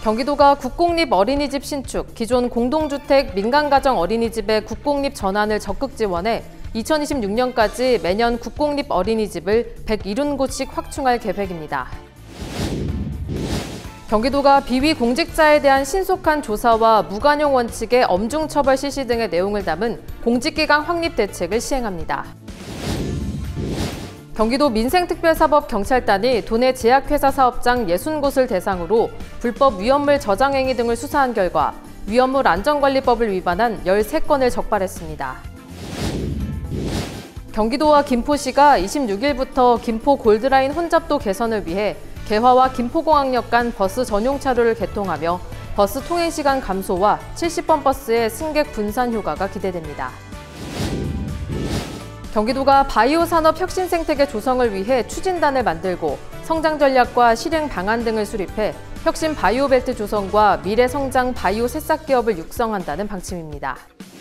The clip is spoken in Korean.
경기도가 국공립 어린이집 신축, 기존 공동주택 민간가정 어린이집의 국공립 전환을 적극 지원해 2026년까지 매년 국공립 어린이집을 170곳씩 확충할 계획입니다. 경기도가 비위 공직자에 대한 신속한 조사와 무관용 원칙의 엄중 처벌 실시 등의 내용을 담은 공직기강 확립 대책을 시행합니다. 경기도 민생특별사법경찰단이 도내 제약회사 사업장 60곳을 대상으로 불법 위험물 저장행위 등을 수사한 결과 위험물 안전관리법을 위반한 13건을 적발했습니다. 경기도와 김포시가 26일부터 김포 골드라인 혼잡도 개선을 위해 개화와 김포공항역 간 버스 전용 차로를 개통하며 버스 통행시간 감소와 70번 버스의 승객 분산 효과가 기대됩니다. 경기도가 바이오 산업 혁신 생태계 조성을 위해 추진단을 만들고 성장 전략과 실행 방안 등을 수립해 혁신 바이오 벨트 조성과 미래 성장 바이오 새싹 기업을 육성한다는 방침입니다.